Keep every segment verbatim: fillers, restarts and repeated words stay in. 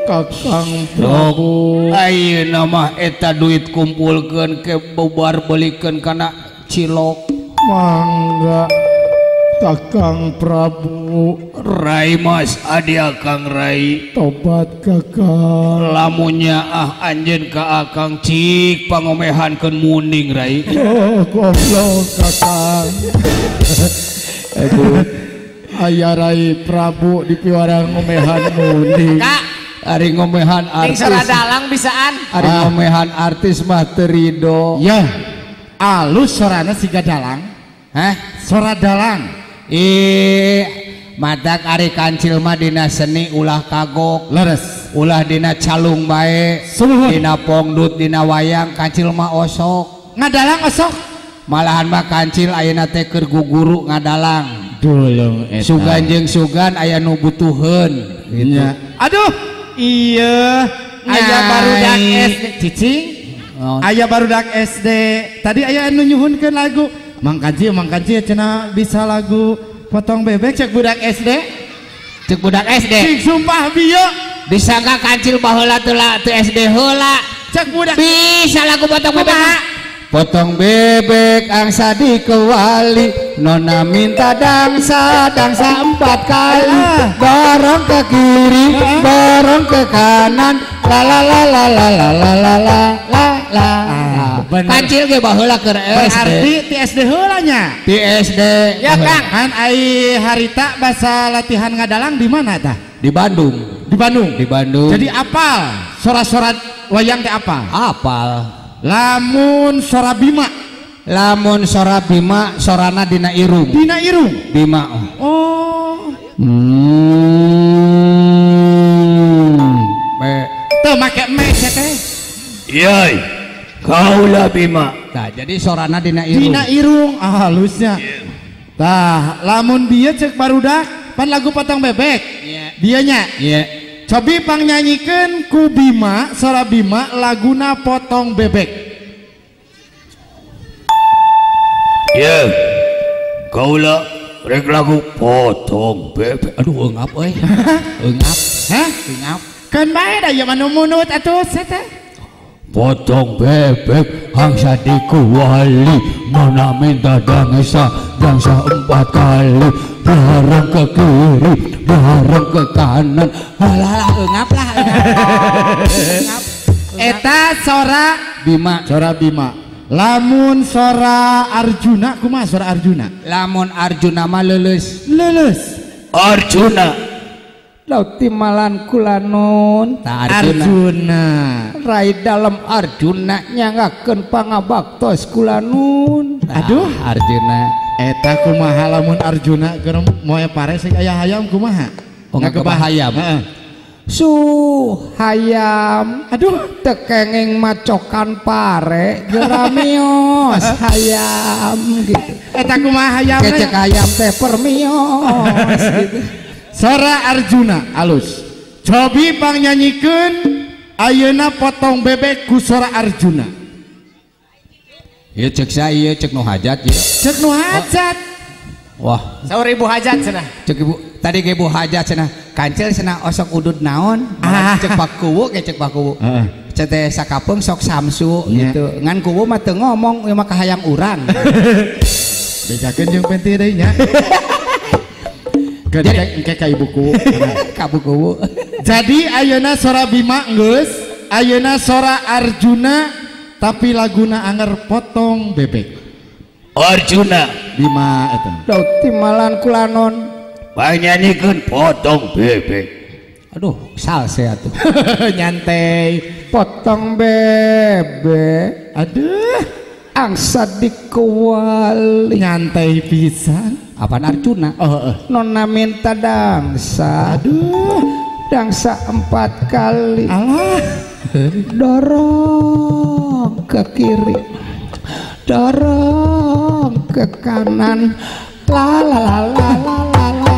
Kakang Prabu. Ayeuna mah eta duit kumpulkeun ke bubar belikeun kana cilok. Mangga Kakang Prabu. Rai Mas adia Kang Rai. Tobat Kakang. Lamunnya ah anjeun ka Akang cik pangomehankeun muning Rai. Oh goblok Kakang. Aduh. Aya Rai Prabu di piwara ngomehan muning. Kak, ari ngomehan artis. Ning sora dalang bisaan. Ari ah. ngomehan artis mah teu rido. Ya. Alus sorana siga dalang. Hah? Sora dalang. Ih, madak ari kancil mah dina seni ulah kagok. Leres. Ulah dina calung bae. Sumuhun. Dina pongdut dina wayang kancil mah osok. Ngadalang osok. Malahan mah kancil ayeuna teh keur guguru ngadalang. Dulung eta. Sugan jeung sugan aya nu butuheun gitu. Ya. Aduh, iya. Aya barudak S D cicing. Oh. Aya barudak S D. Tadi aya anu nyuhunkeun lagu. Mang Kanci, Mang Kanci cenah bisa lagu potong bebek cek budak S D. Cek budak S D. Cing sumpah bieu. Disangka kancil baheula teu la teu S D heula. Cek budak. Bisa lagu potong bebek. Potong bebek angsa dikewali, nona minta dangsa dangsa empat kali, dorong ke kiri, dorong ke kanan, la la la la la la la la la la la. Kancil ge baheula keur S D. Berarti ti S D heula nya. Ti S D. Ya Kang, kan ai harita bahasa latihan ngadalang di mana tah? Di Bandung. Di Bandung. Di Bandung. Jadi apal sora-sora wayang teh apal? Apal. Lamun sora Bima. Lamun sora Bima sorana dina irung. Dina irung. Bima. Oh. Hmm. Me. Tuh make me teh. Yoi. Kaula Bima. Nah, jadi sorana dina irung. Dina irung, ah halusnya. Tah, lamun dia cek barudak pan lagu potong bebek. Iya. Dianya. Iya. Cobi pangnyanyikan ku Bima, sora Bima laguna potong bebek. Ya, kaulah rek lagu potong bebek. Aduh, engap euy. Engap. Hah? Engap. Kan bae da ya manu munut atuh seta. Potong bebek angsa dikuali, nona minta dangsa dangsa empat kali, dorong ke kiri, dorong ke kanan. Halah engap lah. Engap. Eta sora Bima. Sora Bima. Lamun sora Arjuna kumaha sora Arjuna? Lamun Arjuna mah leuleus. Leuleus. Arjuna. Lauti malan kulanon. Arjuna. Arjuna. Rai dalam Arjuna nyangakeun pangabaktos kulanon. Aduh, ah, Arjuna. Eta kumaha lamun Arjuna keur moe pare sing aya hayam kumaha? Oh, nggebah hayam. Heeh. Su hayam. Aduh, tekenging macokan pare geramios hayam gitu. Eta kumaha hayam? Kecek hayam teh permios gitu. Sora Arjuna alus. Cobi pangnyanyikeun ayeuna potong bebek ku sora Arjuna. Ieu cek sa ieu cek nu hajat ieu. Cek nu hajat. Wah, Saur ibu hajat cenah. cek ibu tadi ge ibu hajat cenah. Kancil cenah osok udud naon? Ah. Cek pak kuwu ge cek pak kuwu. Heeh. Cek teh sakapeung sok samsu Yeah. gitu. Ngan kuwu mah teu ngomong ieu mah kahayang urang. Bejakeun jeung penti deui nya. Jadi engke ka ibuku. Ka buku. Jadi ayeuna sora Bima geus, ayeuna sora Arjuna tapi laguna anger potong bebek. Arjuna Bima eta. Lauti malan kulanon panyanyiikeun potong bebek. Aduh, salse atuh. Nyantai. Potong bebek. Aduh, Angsa dikuali. nyantai pisan. Apaan Arjuna? Oh, oh. Nona minta dangsa. Aduh, Dangsa empat kali. alah. Dorong ke kiri, dorong ke kanan, la la la la la la la.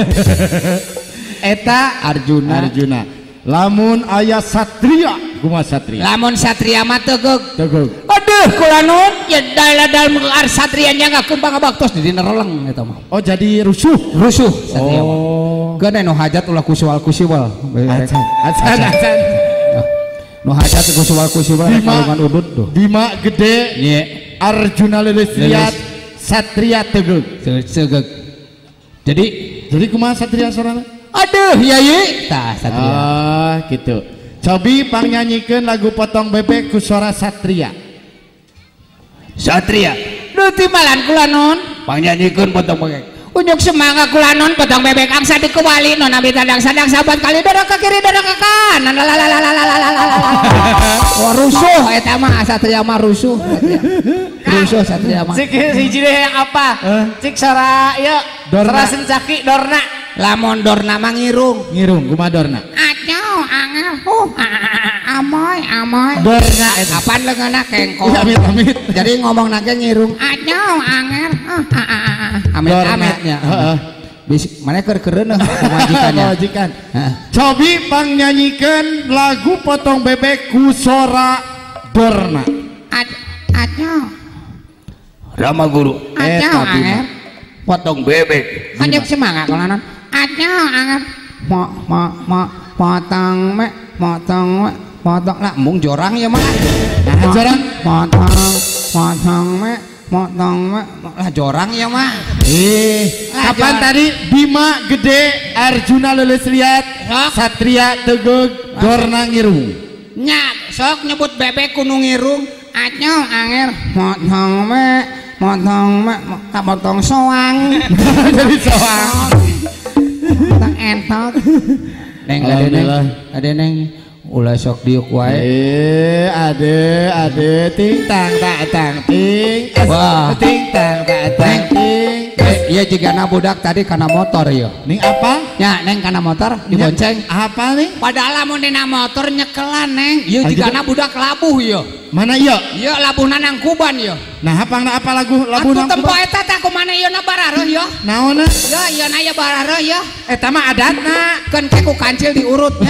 Eta Arjuna. Arjuna. Lamun aya satria, kumaha satria? Lamun satria mah tegeg. Tegeg. Aduh, kulanon ya dalam ar satria nyangakeun pangabaktos di dina releng eta mah. Oh, jadi rusuh. Rusuh satria mah. Oh. Gede no hajat ulah kusual kusiwal. Acan, acan, acan. No hajat kusual kusiwal kalungan udut tuh. Bima gede. Iya. Arjuna Lilis lihat Satria Tegeg. Segeg. Jadi, jadi kumaha Satria sorana? Aduh, Yai. Tah Satria. Ah, gitu. Cobi pangnyanyikan lagu Potong Bebek ku suara Satria. Satria. Duti malan kula non. Pangnyanyikan Potong Bebek. Unyuk semangat kula non Potong Bebek angsa di kewali non abi tandang sadang sahabat kali dorong ke kiri dorong ke kanan. Wah rusuh eta mah Satria mah rusuh. Rusuh Satria mah. Cik hiji deh yang apa? Cik sara ya. Sara sencaki dorna. Lamun dorna mah ngirung. Ngirung kumaha dorna? Aduh angel huh amoy amoy. Dorna eta. Apaan leungeunna kengkong. Amit amit. Jadi ngomong nage ngirung. Aduh angel. Amit-amitnya. Heeh. Bis mana keur-keureun majikannya. Majikan. Cobi pangnyanyikan lagu Potong Bebek ku suara Dorna. Aduh. Rama Guru. Aduh angel. Potong Bebek. Anjek semangat kalau non. Aduh angel. Mo mo mo potong me potong me potong lah mung jorang ya mah. Nah, jorang. Potong potong me potong me lah jorang ya mah. Eh, kapan tadi Bima gede Arjuna Lilis lihat Satria Tegeg Dorna ngirung. Nya sok nyebut bebek kudu ngirung. Aduh angel potong me potong me tak potong soang. Jadi soang. Tak entot. Neng ade neng ade neng ulah sok diuk wae. Eh, ade ade ting tang tak tang ting. Wah. Ting tang tak tang ting. Iya jigana budak tadi karena motor ya. Ning apa? Ya neng karena motor dibonceng. Apa nih? Padahal lamun dina motor nyekelan neng. Iya jigana budak labuh ya. Mana iya? Iya labuhna nang kuban ya. Nah, hapangna apa lagu lagu Aku tempo eta teh kumaha ieu na barareuh ya. Naonna? Ya ieu na ya barareuh ya. Eta mah adatna. Kan ke ku kancil diurutnya.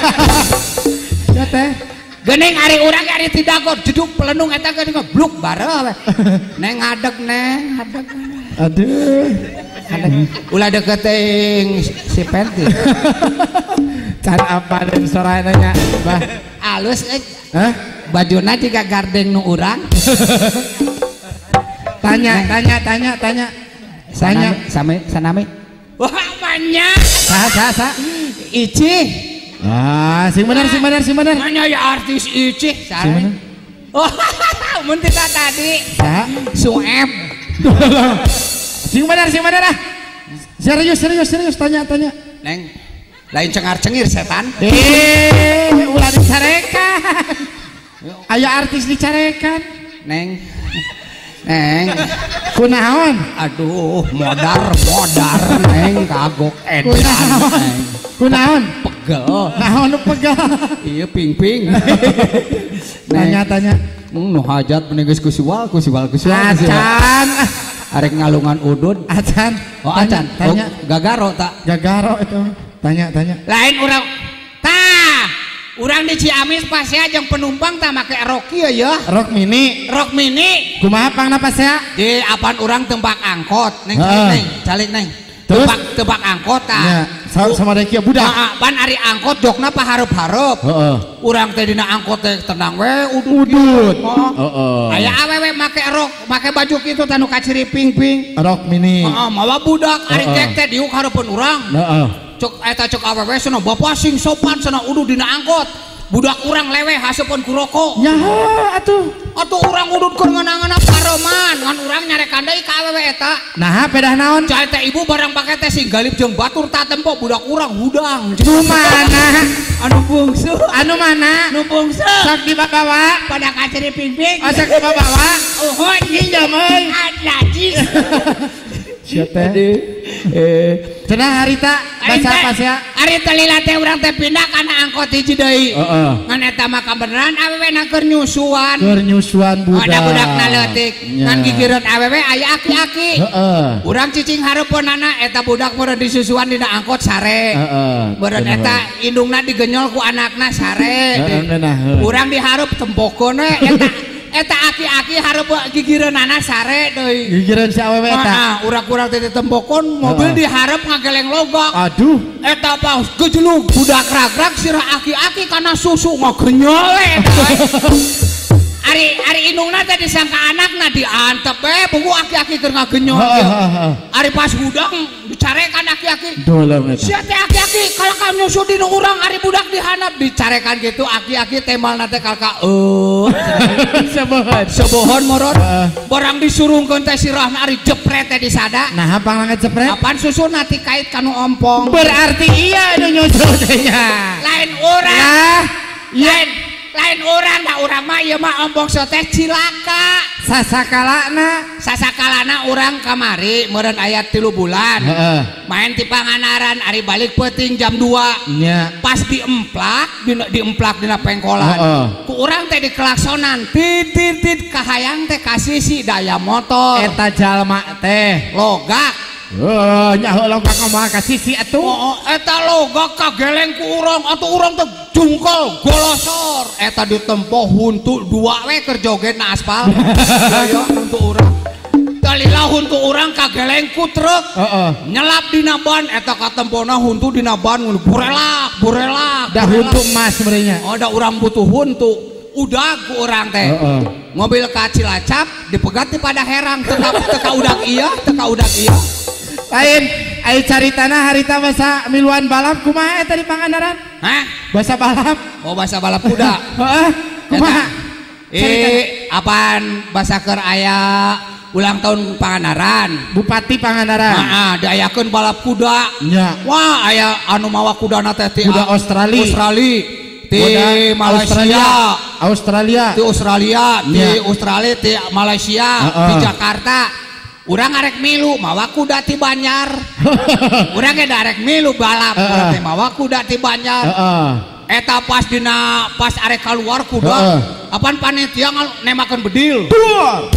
Ya teh. Gening ari urang ari tidak kok jeduk pelenung eta geuning bluk bareuh. Neng ngadeg neng, ngadeg. Aduh. Ulah deket teuing si Penti. Can apa dan sorananya, Bah? Alus eh. Hah? Bajuna juga gardeng nu urang. Tanya, tanya, tanya, tanya. Tanya. Same sanami. Wah, banyak. Sa sa sa. Ici. Ah, sing bener, sing bener, sing bener. Mana ya artis Ici? Sing bener. Oh, mun kita tadi. Sa. Sueb. Sing bener, sing bener ah. Serius, serius, serius tanya, tanya. Neng, lain cengar-cengir setan. Eh, ulah dicarekan. Aya artis dicarekan. Neng. Neng. Kunaon? Aduh, modar, modar neng kagok edan. Neng. Kunaon? Pegel. Naon nu pegel? Iya ping-ping. Tanya, tanya. Nu hajat meningis kusiwal, kusiwal, kusiwal. Acan. Arek ngalungan udud. Acan. Oh acan. Tanya. Oh, gagaro tak? Gagaro itu. Tanya, tanya. Lain urang. Tah. Urang di Ciamis pas ya jeung penumpang tak make rok ieu ya. Rok mini. Rok mini. Kumaha pangna pas ya? Di apaan urang tempat angkot. Neng, Heeh. calik neng, calik neng. Terus? Tempat tempat angkot tah. Ya, sa- sama deui kieu budak. Heeh, pan ari angkot jokna pahareup-hareup. Heeh. Urang teh dina angkot teh tenang we udud. Udud. Heeh. Heeh. Aya awewe make rok, make baju kitu teh nu kaciri ping-ping. Rok mini. Heeh, mawa budak ari Heeh. kek teh diuk hareupeun urang. Heeh. Cok eta cok awewe cenah bapak sing sopan cenah udud dina angkot. Budak urang lewe haseupeun ku rokok. Nyaho atuh. Atuh urang udud keur ngeunang-ngeunang paroman, ngan urang nyarekan deui ka awewe eta. Nah, pedah naon? Cai teh ibu barang pake teh sing galip jeung batur ta tempo budak urang hudang. Nu mana? Anu bungsu, Anu mana? anu bungsu. Sok dibawa. Pada kaciri ping-ping. Oh, sok dibawa. Uhun Pinjam euy. najis. Sia teh. Eh, cenah harita bahasa apa sih? Ari teh lila teh urang teh pindah kana angkot hiji deui. Heeh. Ngan eta mah kabeneran awewe na keur nyusuan. Keur nyusuan budak. Ada budakna leutik. Ya. Ngan gigireun awewe aya aki-aki. Heeh. Urang cicing hareupeunana eta budak meureun disusuan dina angkot sare. Heeh. Meureun eta indungna digenyol ku anakna sare. Heeh, beunah. Urang dihareup tempokeun we eta eta aki-aki hareup gigireunana sare deui. Gigireun si awewe eta. Heeh, urang-urang teh ditembokon mobil dihareup ngageleng logok. Aduh, eta apa gejlug budak ragrag sirah aki-aki kana susu ngagenyole. Ari ari indungna teh disangka anakna diantep we buku aki-aki keur ngagenyol. Ari pas hudang dicarekan aki-aki. Dolem eta. Sia teh aki-aki kalaka nyusu dina urang ari budak dihanap dicarekan gitu aki-aki temalna teh kalaka eueuh. Sebohon. Sebohon moron. Borang disurungkeun teh sirahna ari jepret teh disada. Nah, apang ngejepret? Apaan susuna ti kait kanu ompong. Berarti iya anu nyusul teh nya. Lain urang. Lain lain orang da urang mah ieu mah ompong teh cilaka. Sasakalana, Sasakalana urang kamari meureun aya tilu bulan. Heeh. Main ti Panganaran ari balik peuting jam dua. Nya. Pas diemplak dina diemplak dina pengkolan. Heeh. Ku urang teh dikelaksonan tit tit tit kahayang teh kasisi daya motor. Eta jalma teh Logak. oh nya heula ka kumaha ka sisi atuh. Oh, eta logak kageleng ku urang atuh urang teh jungkol golosor eta ditempo huntu dua we keur joget na aspal. Aya huntu urang dalila huntu urang kageleng ku truk Heeh. nyelap dina ban eta katempona huntu dina ban burelak burelak Da huntu emas sebenarnya. oh da urang butuh huntu udah ku urang teh Heeh. mobil ka Cilacap dipegat di pada herang teka teka udak iya teka udak iya. Lain, ai caritana harita basa miluan balap kumaha eta di Pangandaran? Hah? Basa balap. Oh bahasa balap kuda. Heeh. Kumaha? Eh, apaan bahasa keur aya ulang tahun Pangandaran. Bupati Pangandaran. Heeh, diayakeun balap kuda. Nya. Wah, aya anu mawa kudana teh ti Kuda Australia. Australia. Ti Kuda Malaysia. Australia. Australia. Ti Australia, ti Nya. Australia, ti Malaysia, Heeh. di Jakarta. Urang arek milu mawa kuda ti Banjar. Urang ge arek milu balap, urang teh mawa kuda ti Banjar. Heeh. Eta pas dina pas arek keluar kuda Heeh. apaan panitia nemakeun bedil Dua.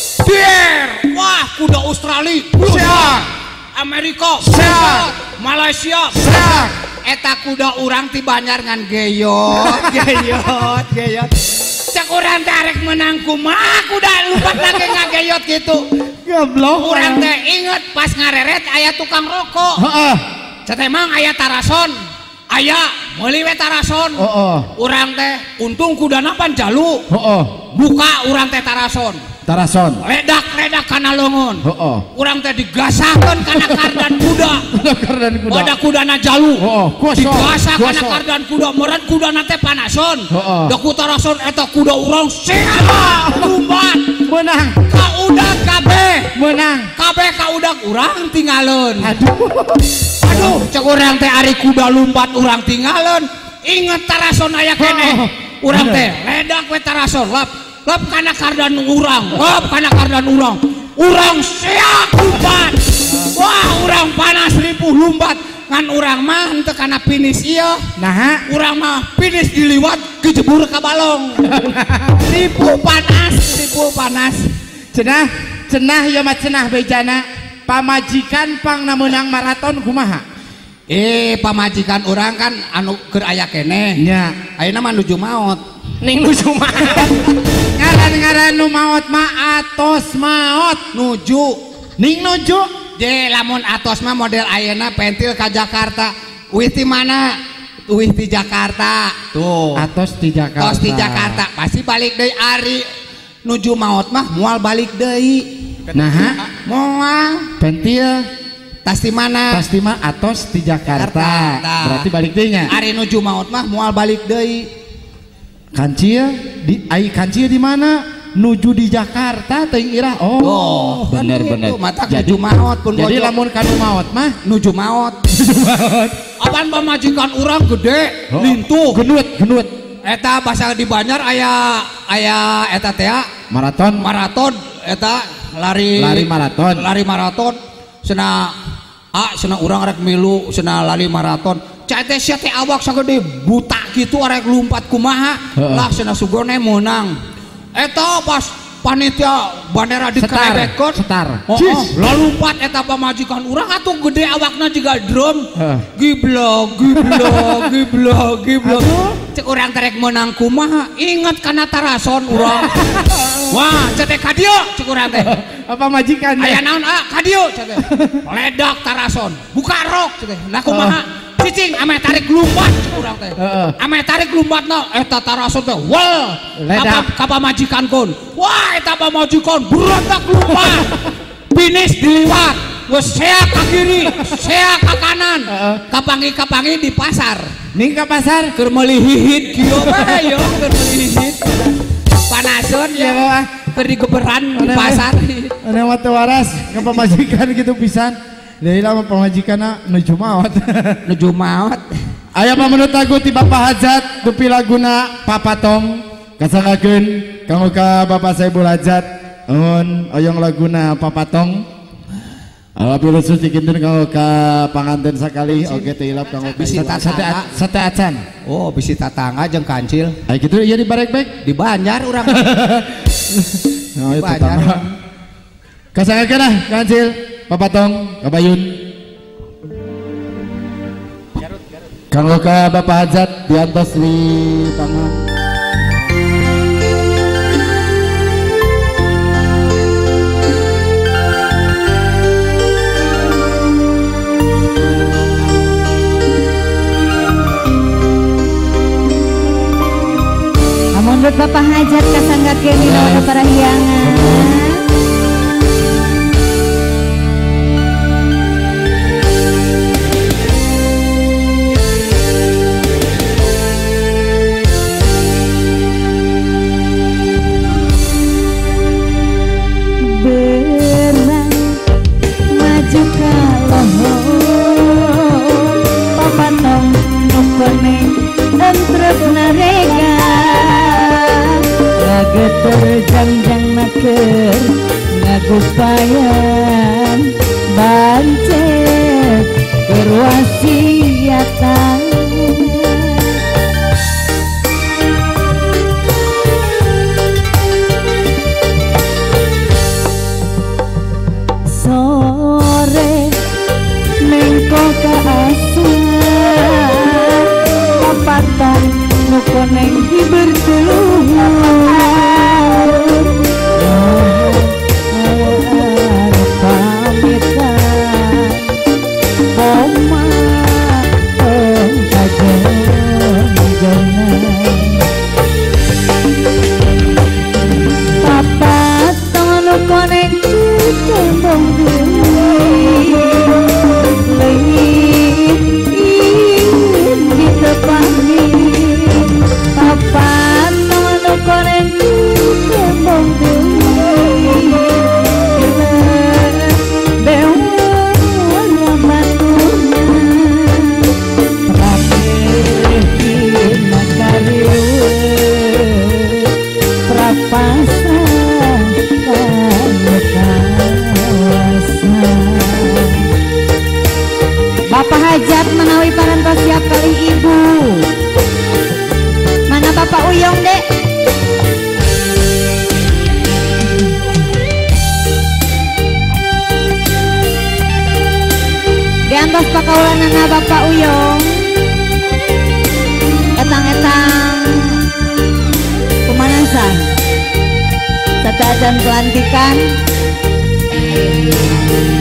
der wah kuda Australia Siap. Amerika Siap. Malaysia Siap. eta kuda urang ti Banjar ngan geyot geyot geyot cek urang teh arek menang kumaha kuda lupat lagi ngageyot gitu Goblok. urang teh inget pas ngareret aya tukang rokok Heeh. cet emang aya tarason aya meuli we tarason Heeh. urang teh untung kudana pan jalu Heeh. buka urang teh tarason Tarason. ledak-ledak kana leungeun Heeh. urang teh digasakeun kana kardan kuda Kardan kuda. pada kudana jalu Heeh, gosok, digasa kana gosok. kardan kuda meureun kudana teh panason Heeh. da ku tarason eta kuda urang siap lumbat Menang. ka udag kabeh Menang. kabeh ka udag urang tinggalun Aduh. aduh cek urang teh ari kuda lumpat urang tinggalun inget tarason aya keneh urang teh ledak we tarason lap lap kana kardan urang lap kana kardan urang urang siap lumpat wah urang panas ripuh lumpat ngan urang mah henteu kana finish ieu Nah, urang mah finish diliwat kejebur ka balong ripuh panas ripuh panas cenah cenah ya mah cenah bejana pamajikan pang menang maraton kumaha? eh pamajikan urang kan anu keur aya keneh Nya. ayeuna mah nuju maot Ning nuju maot. Ngaran-ngaran nu maot mah atos maot. nuju Ning nuju. je lamun atos mah model ayeuna pentil ka Jakarta wih ti mana wih ti Jakarta tuh Atos di Jakarta. tos di Jakarta pasti balik deui ari nuju maot mah moal balik deui Nah, moal pentil tas di mana pasti mah atos di Jakarta. Jakarta. Berarti balik deui nya. ari nuju maot mah moal balik deui Kancil di ai kancil di mana? Nuju di Jakarta teuing irah. Oh, oh bener kan bener. gitu. Mata Jadi nuju maot pun Jadi bojo. lamun kanu maot mah nuju maot apaan pamajikan urang gede Oh. lintuh genut genut eta bahasa di Banjar aya aya eta teh maraton maraton eta lari lari maraton. lari maraton cenah ah cenah urang rek milu cenah lari maraton cai teh sia teh awak sagede buta kitu arek lumpat kumaha Heeh. lah cenah sugone menang eta pas panitia bandera dikerebetkeun setar. oh, Cis. oh, lalu lumpat eta pamajikan urang atuh gede awakna juga drum Heeh. giblok giblok giblok giblok cek orang terek menang kumaha ingat kana tarason urang. Wah cetek kadio cek orang teh apa majikan aya naon ah kadio cek teh ledak tarason buka rok cek teh nah kumaha cicing ame tarik lumpat cek urang teh ame tarik lumpatna eta tarason teh wal apa ka pamajikankeun wah eta pamajikan berontak lumpat finish diliwat wes seak ke kiri, seak ke kanan, kapangi-kapangi di pasar. Ning ke pasar keur meuli hihit kieu bae yo, keur meuli hihit. Panason ya, keur digeberan di pasar. Ane mah teu waras ka pamajikan gitu pisan. Deui lah pamajikanna nuju maot. Nuju maot. Aya pamanut lagu ti Bapak Hajat dupi laguna Papatong. Kasangakeun kanggo ka Bapak Saibul Hajat. Nuhun oyong laguna Papatong. Abi khusus dikinten kanggo ka panganten sakali oge teh ilap kanggo bisi tatangga sate acan. Oh bisi tatangga jeung kancil. Aya kitu ieu di barek-barek di Banjar urang. Nah itu tatangga. Kasangakeun lah kancil Papatong kabayun. Kanggo ka Bapak Hajat diantos di tangan. Menurut Bapak Hajat kasanggakeun dina waduk parahyangan. Berang maju ka lohor Papatong nukoneng entrep narega terjang-jang naker ngagupayan bancet kerwasiatan sore mengko kaasuhan Papatong nukoneng diberteluhan Bapak Hajat menawi parantos siap kali ibu. Mana Bapak Uyong dek? Diantos pakaulanana Bapak Uyong. Etang-etang pemanasan. Satu ajan pelantikan.